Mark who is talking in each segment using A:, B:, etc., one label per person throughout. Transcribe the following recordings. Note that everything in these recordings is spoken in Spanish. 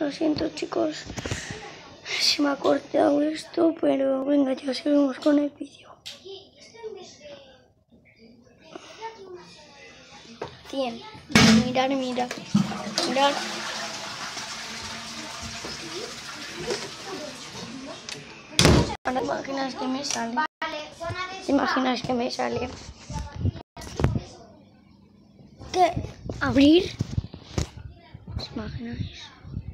A: Lo siento, chicos, se me ha cortado esto, pero venga, ya seguimos con el vídeo. 100. Mirar. ¿Te imaginas que me sale? ¿Te imaginas que me sale? ¿Qué? ¿Abrir? ¿Os imagináis?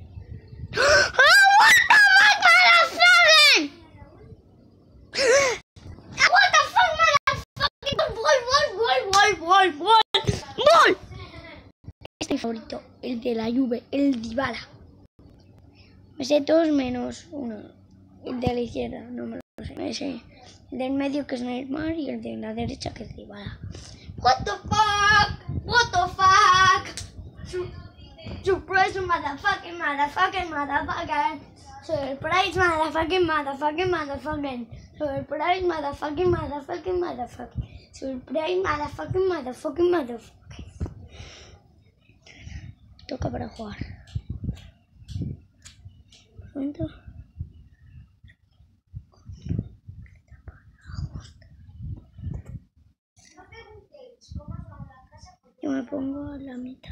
A: ¡Gol! Este es mi favorito, el de la Juve, el Dybala. Me sé todos menos uno. El de la izquierda, no me lo sé. Me sé el del medio, que es Neymar, y el de la derecha, que es Dybala. What the fuck? Surprise, motherfucking. Surprise, motherfucking. Surprise, motherfucking. Toca para jugar. Un momento. Yo me pongo a la mitad.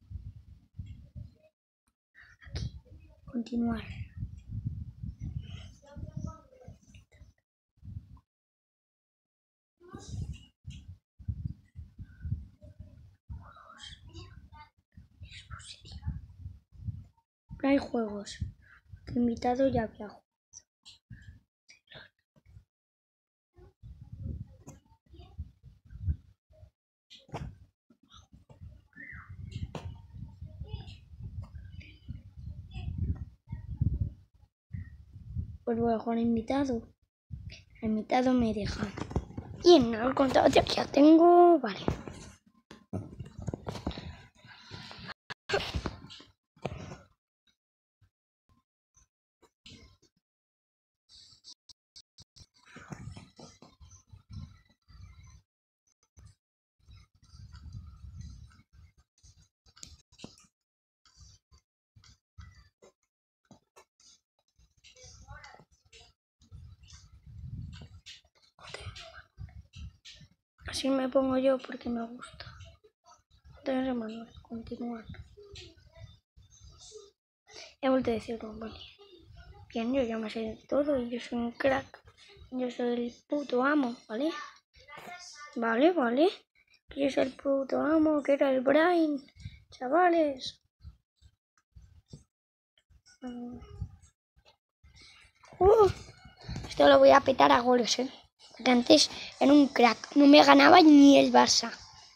A: Aquí. Continuar. No hay juegos. El invitado ya había jugado. Pues voy a jugar invitado. El invitado me deja. Y en el contador ya tengo. Vale. Así me pongo yo porque me gusta. Entonces, Manuel, continuar. He vuelto a decirlo, vale. Bien, yo ya me sé de todo y yo soy un crack. Yo soy el puto amo, ¿vale? Vale. Yo soy el puto amo, que era el Brain. Chavales. Esto lo voy a petar a goles, ¿eh? Porque antes era un crack. No me ganaba ni el Barça.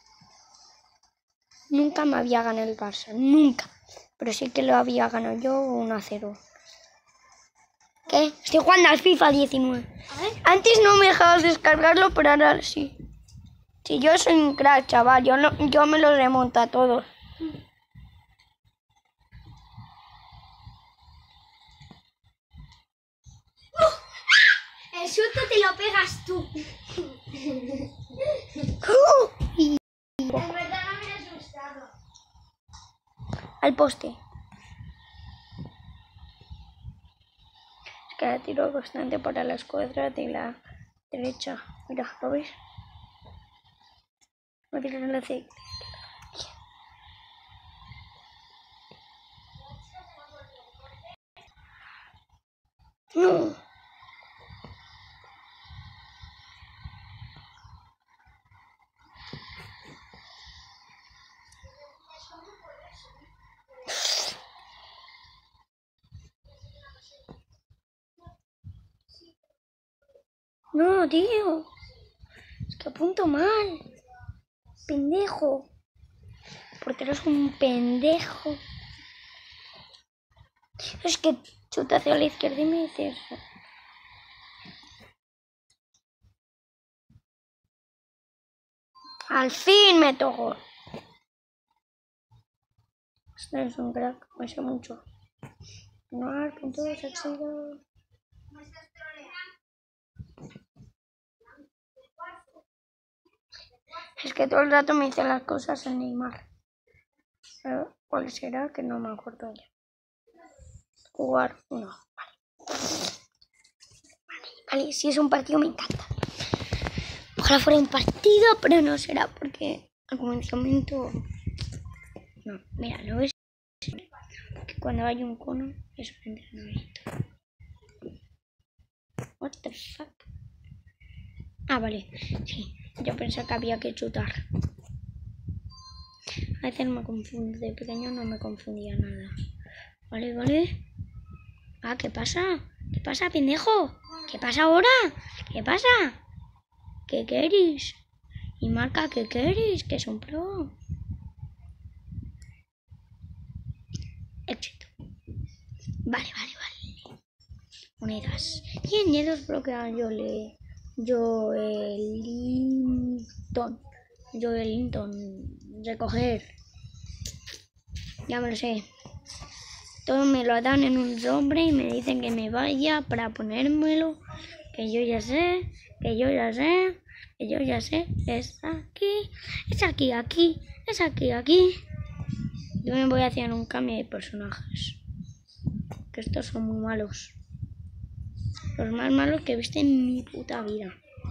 A: Nunca me había ganado el Barça. Nunca. Pero sí que lo había ganado yo 1-0. ¿Qué? Estoy jugando al FIFA 19. Antes no me dejabas descargarlo, pero ahora sí. Si yo soy un crack, chaval. Yo me lo remonto a todos.
B: El susto te lo pegas tú. En verdad no me he asustado.
A: Al poste. Es que la tiro constante para la escuadra de la derecha. Mira, ¿lo ves? No tiro en la C. No. No, tío. Es que apunto mal. Pendejo. Porque eres un pendejo. Es que chuta hacia la izquierda y me dices. Al fin me tocó. Este es un crack. Me sé mucho. No, pinturas, éxito. Es que todo el rato me dice las cosas en Neymar. Pero, ¿cuál será? Que no me acuerdo ya. jugar uno. Vale, si es un partido me encanta. Ojalá fuera un partido, pero no será porque al comenzamiento... No, mira, ¿lo ves? Que cuando hay un cono es un entrenamiento. What the fuck? Ah, vale, sí. Yo pensé que había que chutar. A veces me confundo. De pequeño no me confundía nada. Vale, vale. Ah, ¿qué pasa? ¿Qué pasa, pendejo? ¿Qué pasa ahora? ¿Qué pasa? ¿Qué queréis? Y marca, ¿qué queréis? Que es un pro. Éxito. Vale. Monedas. 100 dedos bloquean Joelinton. Recoger. Ya me lo sé. Todo me lo dan en un sobre y me dicen que me vaya para ponérmelo. Que yo ya sé. Es aquí. Yo me voy haciendo un cambio de personajes. Que estos son muy malos. Los más malos que he visto en mi puta vida.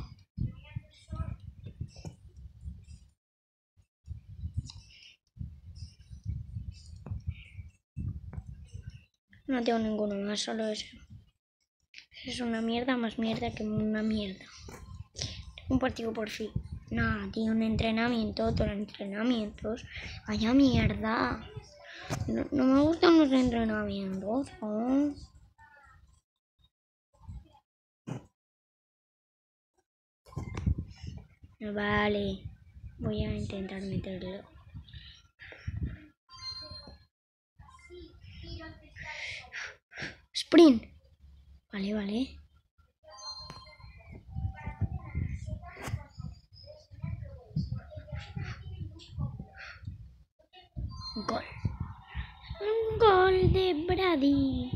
A: No tengo ninguno más, solo ese. Es una mierda, más mierda que una mierda. Tengo un partido por fin. Nada, tío, un entrenamiento, todos los entrenamientos. Vaya mierda. No me gustan los entrenamientos, ¿no? Vale, voy a intentar meterlo. Sprint. Vale. Gol. Un gol de Brady.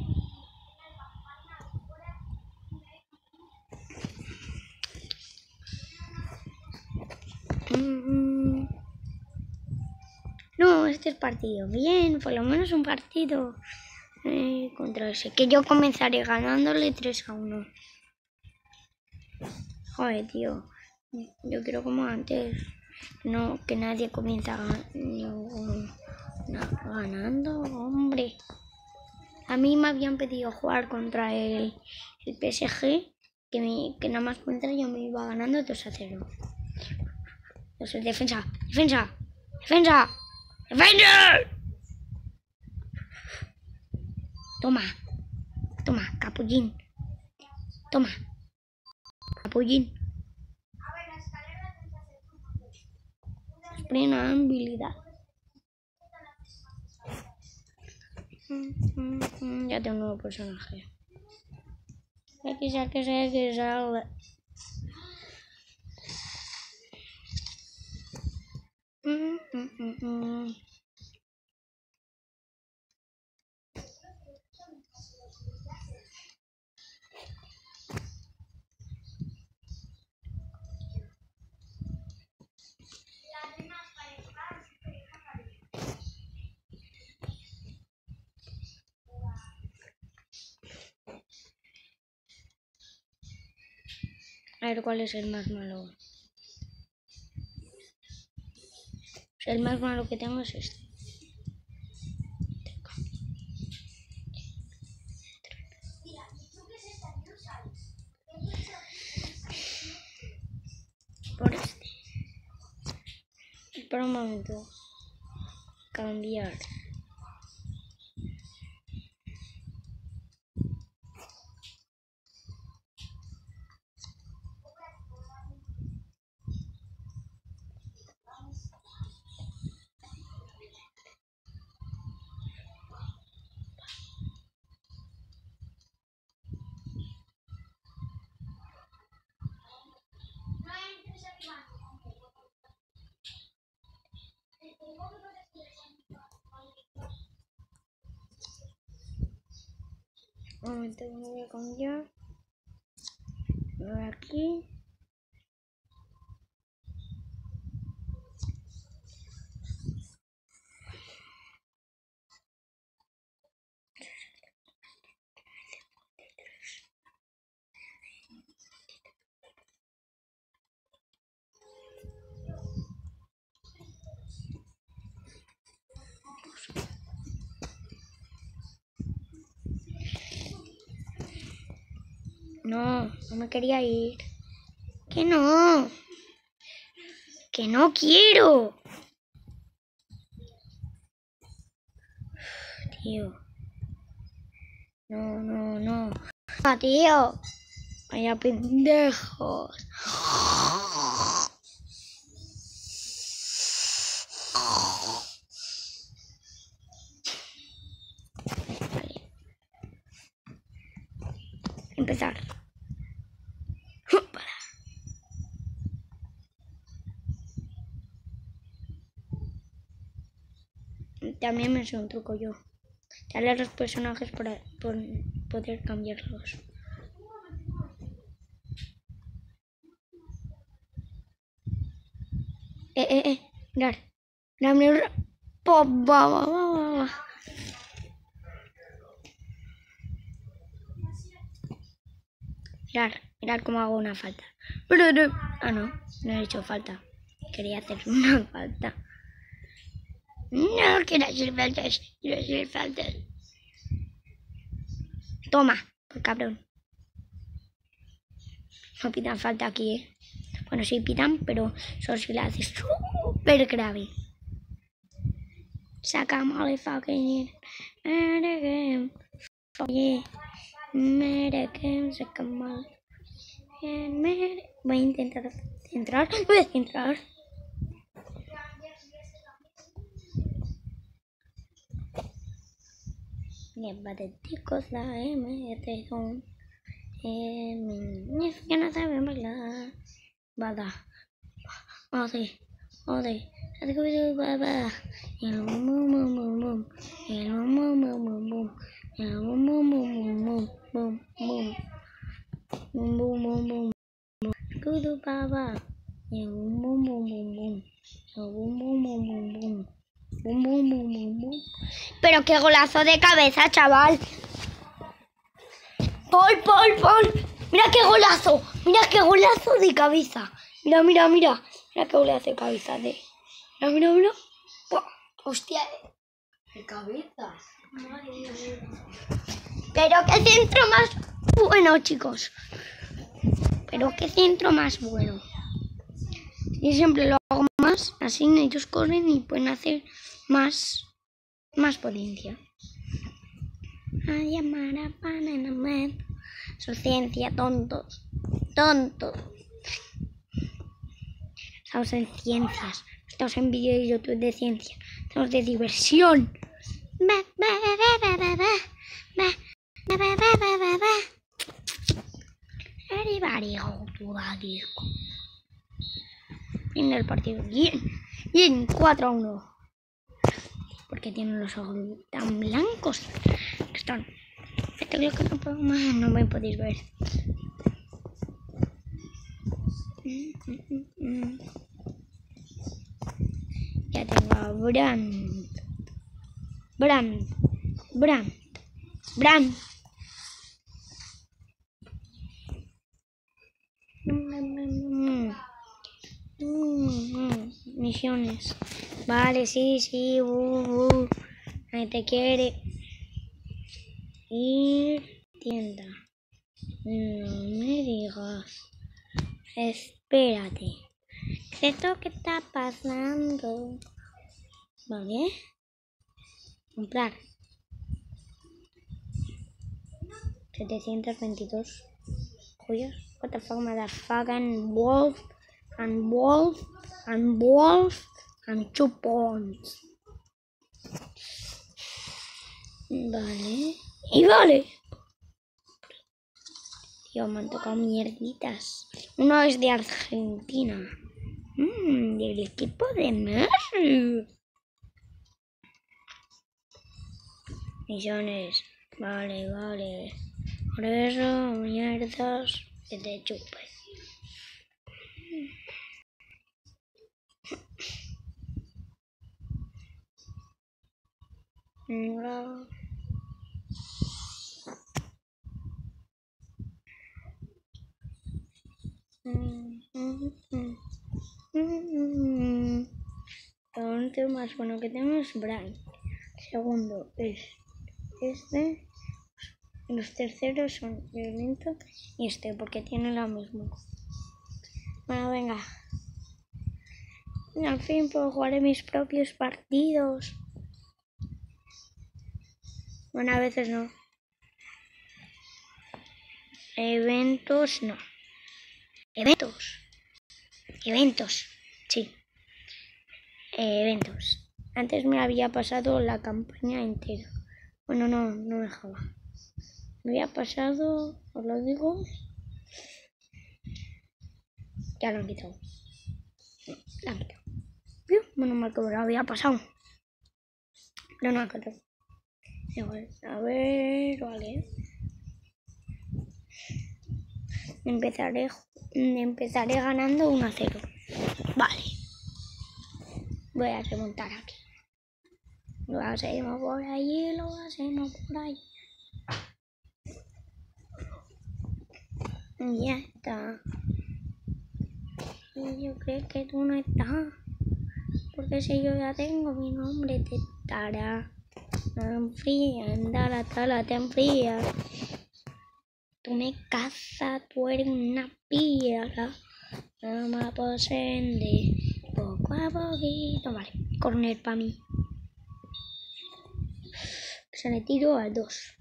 A: No, este es partido. Bien, por lo menos un partido contra ese. Que yo comenzaré ganándole 3-1. Joder, tío. Yo quiero como antes. No, que nadie comienza ganando, hombre. A mí me habían pedido jugar contra el PSG. Que nada más contra yo me iba ganando 2-0. Entonces, defensa. Toma, capullín. Plena habilidad. Ya tengo un nuevo personaje. Que salga. A ver cuál es el más malo. El más malo que tengo es este. Por este. Espera un momento. Cambiar. Un momento, me voy a cambiar. Me voy aquí. No, no me quería ir. Que no. Que no quiero. Tío. No, no, no. Ah, tío. Vaya pendejos. Vale. Empezar. Para. También me sé un truco yo. Darle a los personajes para poder cambiarlos. Mirar. Mirar. Mirar cómo hago una falta. Ah, no he hecho falta. Quería hacer una falta. No quiero hacer faltas. Quiero hacer faltas. Toma, por cabrón. No pidan falta aquí, ¿eh? Bueno, sí pidan, pero solo si la haces súper grave. Saca motherfucking again. Oye, saca mal. Voy a intentar entrar. Voy a entrar. Patéticos la MT son. Es que no saben bailar. Bada. Ode. El bum bum bum bum bum. El bum bum bum bum bum. El bum bum bum bum bum bum. Bum bum bum bum. Kudu baba. El bum bum bum bum bum. El bum bum bum bum bum. Bum bum bum bum bum. Pero qué golazo de cabeza, chaval. Paul. Mira qué golazo. Mira qué golazo de cabeza. Mira. Mira qué golazo de cabeza. Mira. ¡Buah! Hostia.
B: De cabeza. Madre mía.
A: Pero qué centro más bueno, chicos. Pero qué centro más bueno. Y siempre lo hago más. Así ellos corren y pueden hacer más potencia. Son ciencia, tontos. Estamos en ciencias. Estamos en vídeo de YouTube de ciencia. Estamos de diversión. Viene el partido. Bien, 4-1. Porque tienen los ojos tan blancos. Están. Esto es lo que no puedo más. No me podéis ver. Ya tengo a Brand. Misiones. Vale, sí. Nadie te quiere. Ir tienda. No me digas. Espérate. ¿Qué es lo que está pasando? Vale. Comprar. 722 joyas. What the fuck, motherfucking wolf and 2 points. Vale. Y vale. Tío, me han tocado mierditas. Uno es de Argentina. Del equipo de Messi. Misiones. Vale. Por eso, mierdas, que te chupe. No. El último más bueno que tengo es Brian. Segundo es este. Y los terceros son Violento y este, porque tienen lo mismo. Bueno, venga. Al fin puedo jugar mis propios partidos. Bueno, a veces no. Eventos, no. Eventos, sí. Eventos. Antes me había pasado la campaña entera. Bueno, no me dejaba. Me había pasado, os lo digo. Ya lo han quitado. Lo han quitado. Bueno, mal que me lo había pasado. Pero no lo han quitado. A ver, vale. Empezaré ganando 1-0. Vale. Voy a remontar aquí. Lo hacemos por allí, lo hacemos por ahí. Ya está. Y yo creo que tú no estás. Porque si yo ya tengo mi nombre, te estará. Tan fría, andala, tala, tan fría. Tú me cazas, tú eres una piedra. No me posende. Poco a poquito. Vale, corner para mí. Se le tiro al 2.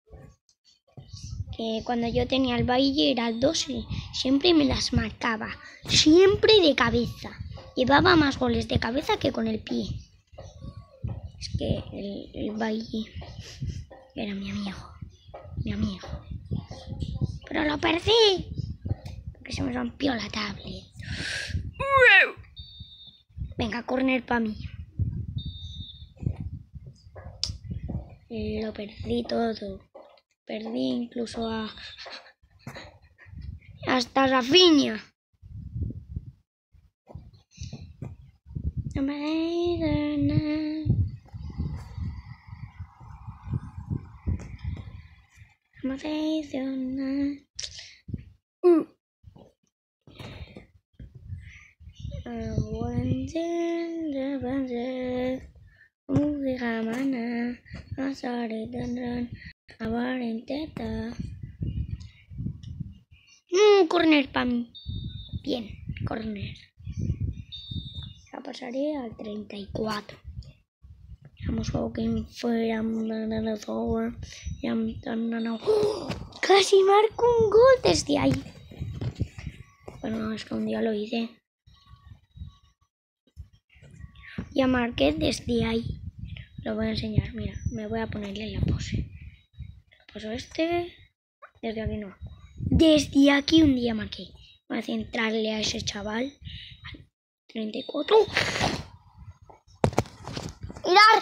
A: Que cuando yo tenía el Valle era el 2 y siempre me las marcaba. Siempre de cabeza. Llevaba más goles de cabeza que con el pie. Es que el Valle era mi amigo. Pero lo perdí. Porque se me rompió la tablet. Venga, corner para mí. Lo perdí todo. Perdí incluso hasta Rafinha. No me digas nada. No me digas nada. Corner para mí. Bien, corner. Ya pasaré al 34. Vamos walking fuera. Casi marco un gol desde ahí. Bueno, es que un día lo hice. Ya marqué desde ahí. Lo voy a enseñar. Mira, me voy a ponerle la pose. Paso este. Desde aquí no. Desde aquí un día marqué. Voy a centrarle a ese chaval. 34. ¡Mirar!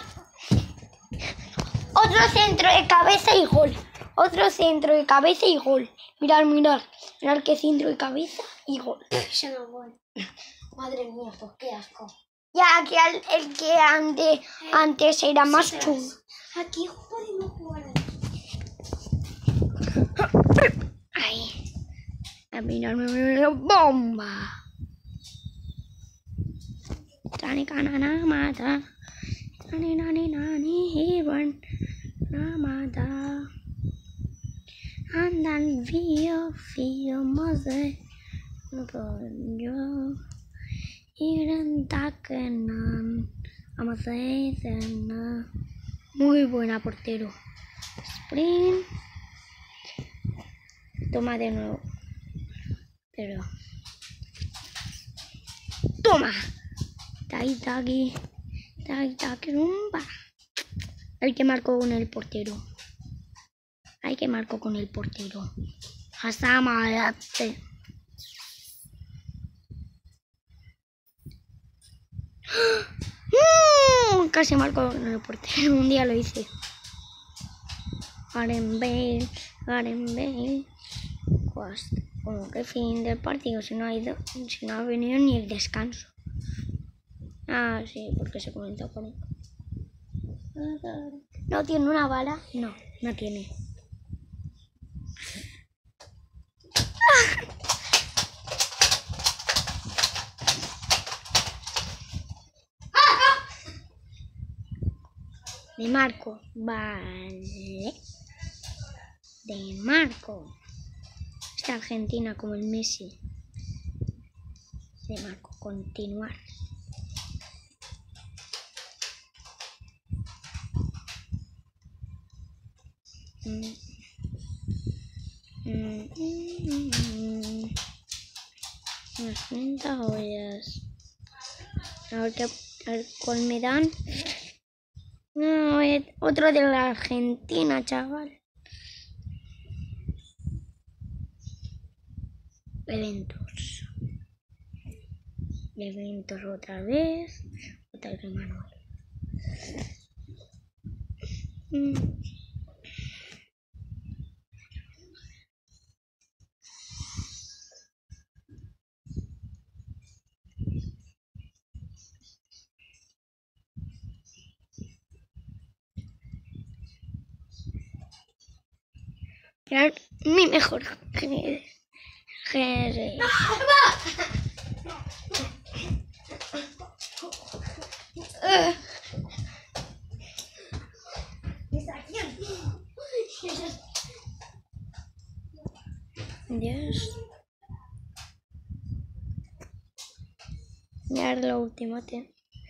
A: Otro centro de cabeza y gol. Otro centro de cabeza y gol. Mirar. Mirar qué centro de cabeza y gol.
B: Se me fue. Madre mía, pues qué asco.
A: Ya que el que antes era más chulo.
B: Aquí podemos jugar.
A: Ahí. A mirarme. ¡Bomba! Tani canana mata. Nani, Ivan. Ramada. Andan fío, mother. Yo. Iran Takenan. Amazena. Muy buena, portero. Sprint. Toma de nuevo. Pero. Toma. Taitaki rumba. Hay que marcar con el portero. Hasama date. Casi marco con el portero. Un día lo hice. Gareth Bale. Pues, como que fin del partido, si no ha venido ni el descanso. Ah, sí, porque se comenzó con él. ¿No tiene una bala? No tiene. Me marco. Vale. de Marco. Esta Argentina como el Messi. De Marco, continuar. Unas 30 joyas. A ver cuál me dan. No, otro de la Argentina, chaval. Eventos otra vez. Otra vez Manuel. Era mi mejor Dios. Ya lo último, tío.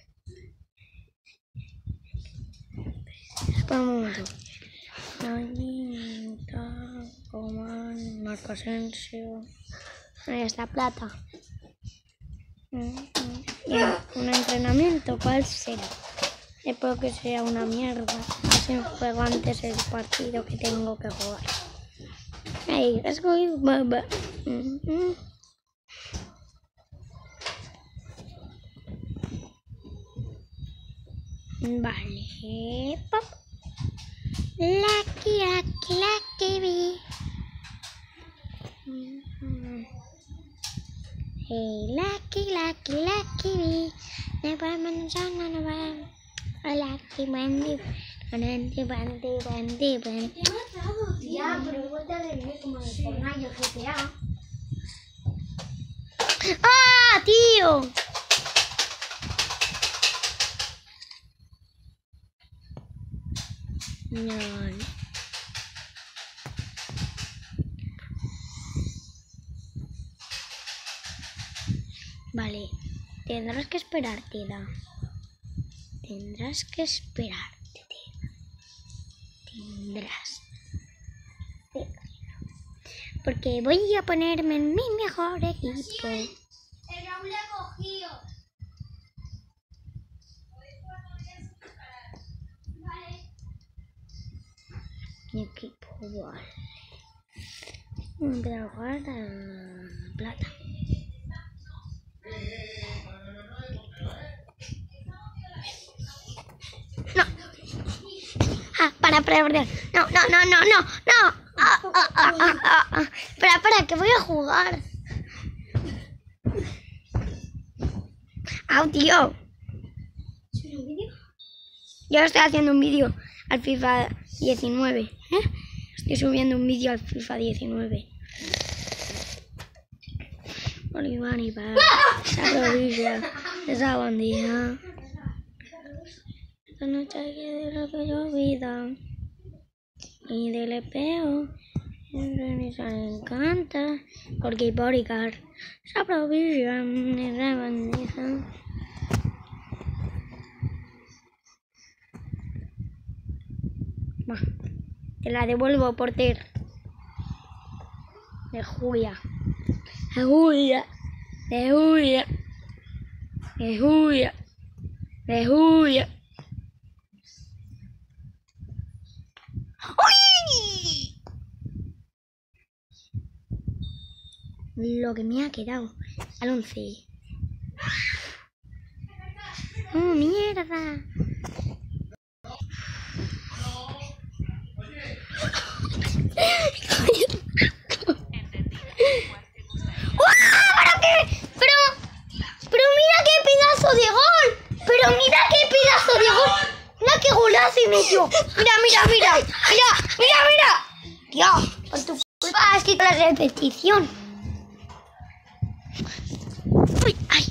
A: Espera un momento. Coman, Marco Asensio. Ahí está plata. Un entrenamiento, ¿cuál será? Espero que sea una mierda. Así juego antes el partido que tengo que jugar. Hey, let's go. Vale, pop. Lucky bee. Hey, lucky bee. Never man, lucky bandy. Bandy.
B: Ya, pero vuelta de ver como de Fortnite y el GTA.
A: ¡Ah, tío! No. Vale, tendrás que esperarte, Da. Tendrás que esperarte, tío. Tendrás. Porque voy a ponerme en mi mejor equipo.
B: El Raúl le ha cogido. Vale.
A: Mi equipo, vale. Voy a jugar a plata. No. Para perder. No. Espera, que voy a jugar. Tío.
B: ¿Subir un vídeo?
A: Yo estoy haciendo un vídeo al FIFA 19. Estoy subiendo un vídeo al FIFA 19. Bolívar y Paz. Esa provincia. Esa bandija. Esta noche hay que de lo que yo vida. Y del espejo. Me encanta. Porque Bodyguard. Esa provincia. Esa bandija. Te la devuelvo por ter. De Julia. ¡Uy! Lo que me ha quedado al 11. ¡Oh, mierda! Pero mira qué pedazo de gol. Mira qué golazo y metió. Mira. Tío, por tu culpa has quitado la repetición. Uy, ay.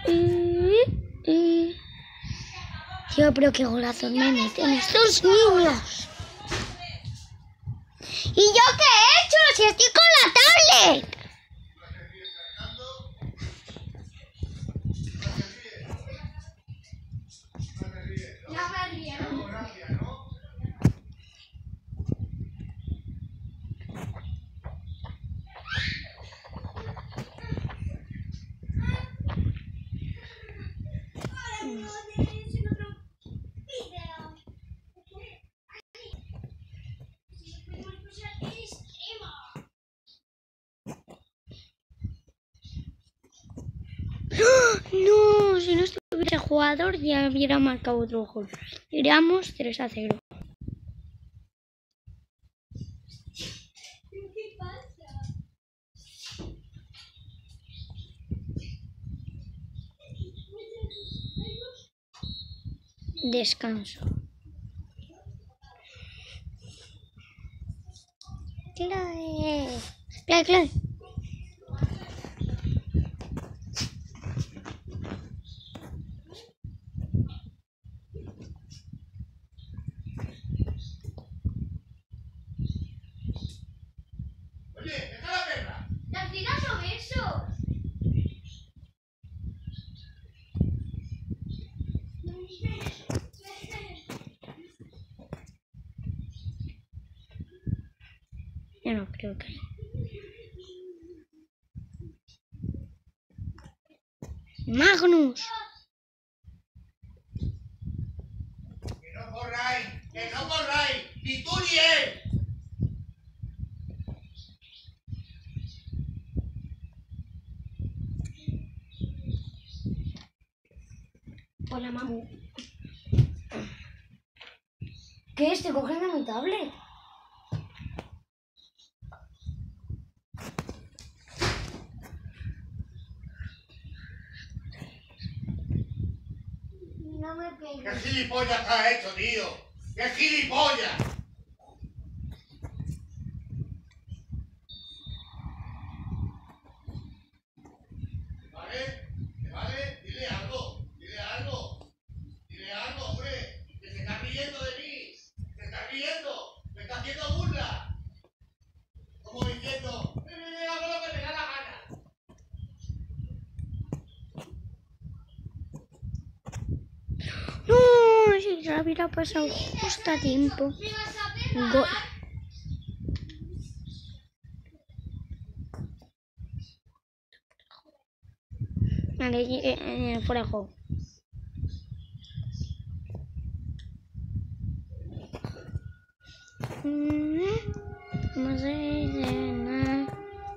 A: Tío, pero qué golazos me meten estos niños. ¿Y yo qué he hecho? Si estoy con la tablet. No, si no estuviera el jugador ya hubiera marcado otro gol. Iríamos 3-0.
B: ¿Qué pasa?
A: Descanso. Clave.
C: Oye, deja la perra.
B: ¡Las digas son esos!
A: Yo no creo que... Magnus.
C: Que no corráis, que no corráis, ni tú ni él.
B: Hola, mamu. ¿Qué? Estoy cogiendo mi tablet. No me
C: ¿Qué
B: pegues.
C: gilipollas has hecho, tío? ¡Qué gilipollas! ¿Vale? ¿Vale? Dile algo. Dile algo. Dile algo, hombre. Que se está riendo de mí. Se está riendo. Me está haciendo burla. Como diciendo, hago lo que me da la gana.
A: No, si ya hubiera pasado justo a tiempo.
B: ¿Me vas a pegar?
A: Gol. Vale, fuera de juego. No sé nada.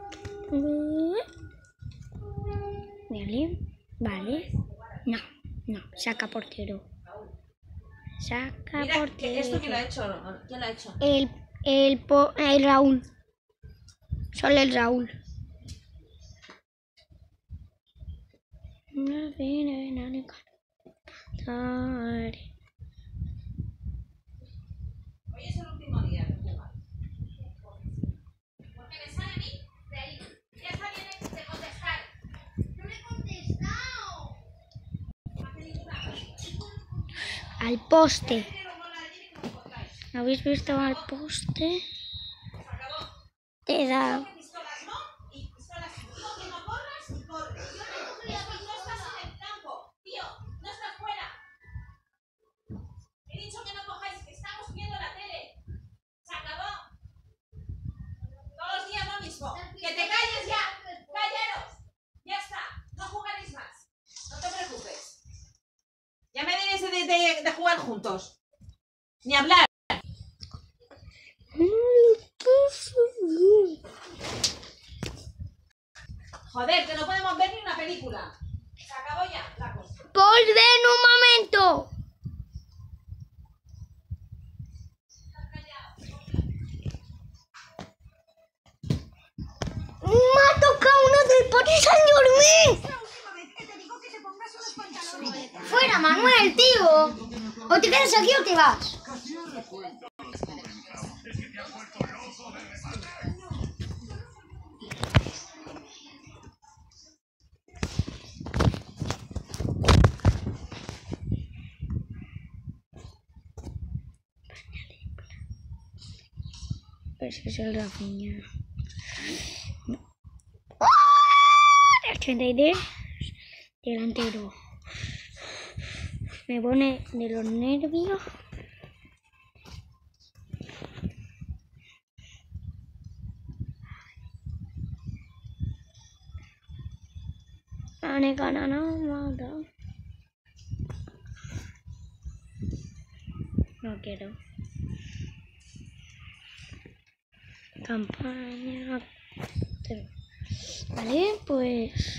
A: Vale. No, saca portero. Saca
D: Mira,
A: portero.
D: ¿esto quién lo ha hecho? ¿Quién lo ha hecho?
A: El Raúl. Solo el Raúl.
D: Hoy es el último día de jugar. Porque me sale a mí de ahí. Ya está bien de contestar.
B: ¡No le he contestado!
D: No hace ninguna.
A: Al poste.
D: Pero no la tiene que me contáis.
A: ¿Habéis visto al poste?
D: Se acabó.
A: Te da.
D: Coge pistolas, ¿no? Y pistolas. Digo que no corras y corres. Yo te cojo la pistola. No estás en el campo. Tío, no estás fuera. He dicho que no cojáis, que estamos viendo la tele. Se acabó. Todos los días lo mismo. Que te calles ya. Callaros. Ya está. No jugaréis más. No te preocupes. Ya me diréis de jugar juntos. Ni hablar. Joder, que no podemos ver ni una película. Se acabó ya la cosa.
A: ¡Volven un momento! ¡Me ha tocado uno del pote San Dormir!
B: ¡Fuera, Manuel, tío! O te quedas aquí o te vas.
A: Pues es el Rafinha. 83, delantero. Me pone de los nervios. No quiero. Campaña. Vale, pues.